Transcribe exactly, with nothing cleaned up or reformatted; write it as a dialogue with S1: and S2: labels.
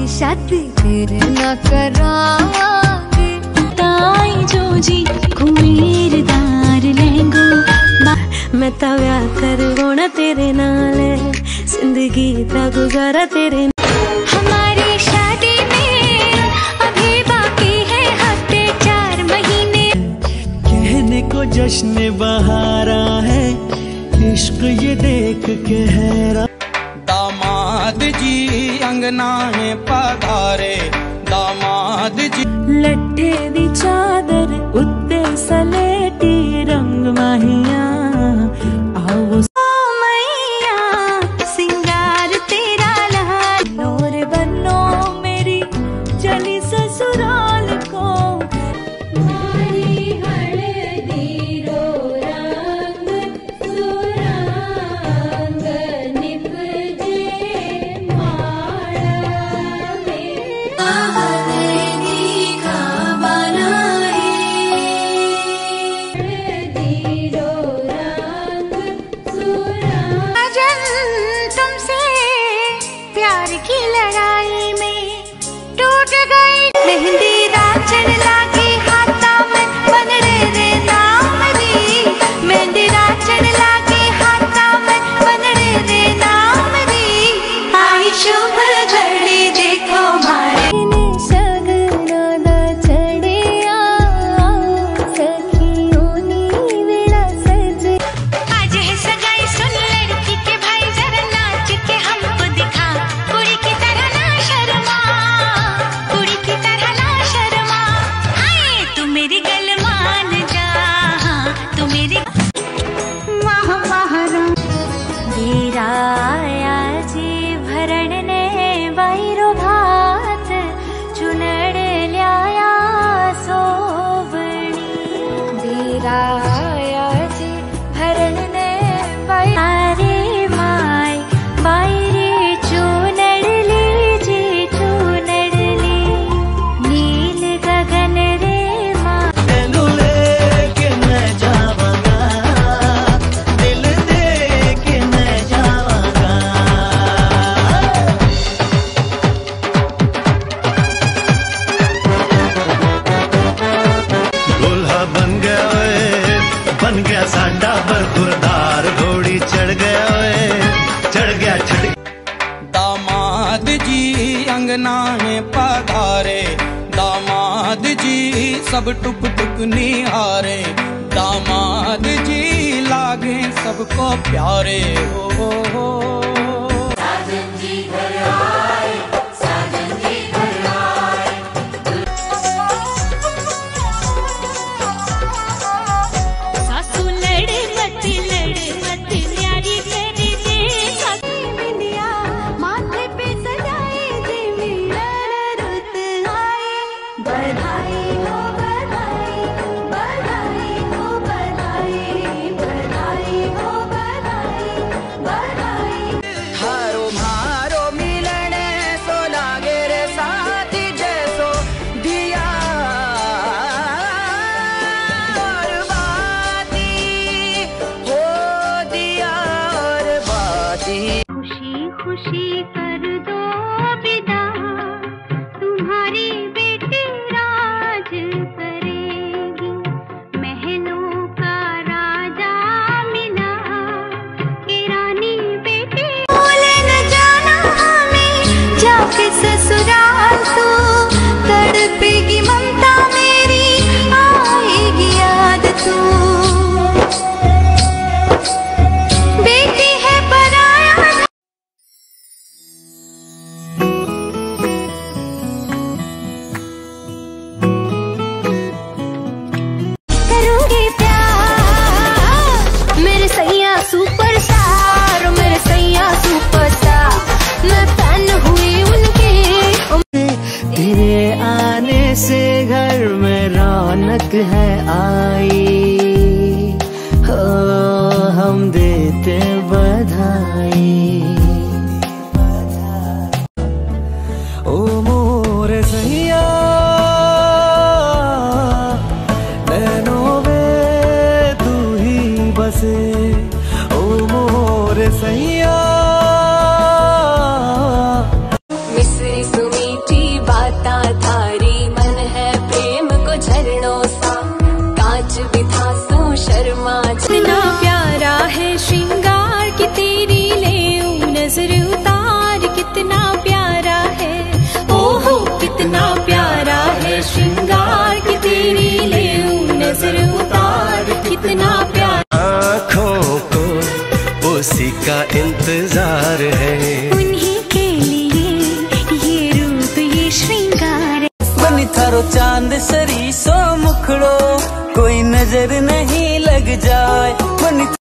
S1: शादी फिर न करावांगे
S2: ताई जो जी कुमेरदार लहंगो मैं तो व्याह करवाना तेरे नाल जिंदगी दा गुजारा तेरे।
S1: हमारी शादी में अभी बाकी है हफ्ते चार महीने,
S3: कहने को जश्न बहारा है इश्क ये देख के हैरान।
S4: दामाद जी अंगना है पधारे, दामाद जी
S2: लट्ठे दी चादर उत्ते सलेटी रंग माहिया आओ मैया सिंगार तेरा लाल नूर बनो मेरी चली ससुराल को। मारी हल्दी रो रंग सुरंग निपजे माड़ा
S1: तुमसे प्यार की लड़ाई में टूट गई मेहंदी राचन लागी हाथा में बनड़े रे नाम दी, मेहंदी राचन लागी हाथा में बनड़े रे नाम दी। आई शुभ घड़ी देखो मारे
S2: सगना दा चढ़िया सखियों नी वेड़ा सज।
S1: आज है सगाई सुन लड़की के भाई जरा नाच के हमको दिखा, कुड़ी की तरह ना शर्मा, कुड़ी की तरह ना शर्मा। हाय तू मेरी गल मान जा, तू मेरी वाह वाह।
S2: धीराया जी भरण ने बाईरो भात चुनड़ ल्याया सोवणी। धीराया जी भरण ने बाई माई बाईरे चुनड़ ली जी चुनड़ ली नील गगन रे माँ।
S3: तेनू लेके मैं जावांगा, दिल दे के मैं जावांगा। दूल्हा बन गया ओए, बन गया साडा बरखुरदार घोड़ी चढ़ गया ओए, चढ़ गया चढ़।
S4: दामाद जी अंगना है पधारे, दामाद जी सब टुक टुक निहारे, दामाद जी लागे सबको प्यारे हो, हो, हो।
S2: सासू लड़े मत लड़े मत न्यारी कर दे
S1: बिंदिया माथे पे सजाई जी मिलन रुत आई। बधाई हो बधाई, बधाई हो बधाई, बधाई हो बधाई, बधाई।
S4: हारो मारो मिलन सो लागे रे साथी जैसो दिया और बाती हो, दिया और बाती।
S1: खुशी खुशी कर दो विदा, तुम्हारी बेटी राज करेगी। महलों का राजा मिला कि रानी बेटी। बोले न जाना हमें जाके ससुराल तू, तड़पेगी ममता मेरी आएगी याद तू। बेटी है पराया करूंगी प्यार मेरे सैया सुपरस्टार, मेरे सैया सुपरस्टार। मैं फैन हुई उनकी।
S3: तेरे आने से घर में रौनक है आई, हो हम देते बधाई। ओ मोरे सैया नैनों में तू ही बसे, ओ मोरे सैया।
S2: मिस्री सुमीत
S4: जाए मन